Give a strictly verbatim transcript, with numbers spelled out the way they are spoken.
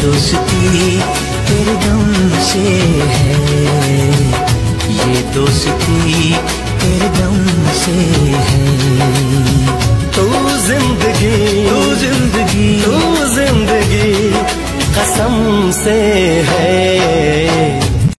दोस्ती तेरे गम से है, ये दोस्ती तेरे गम से है। तू जिंदगी तू जिंदगी तू जिंदगी कसम से है,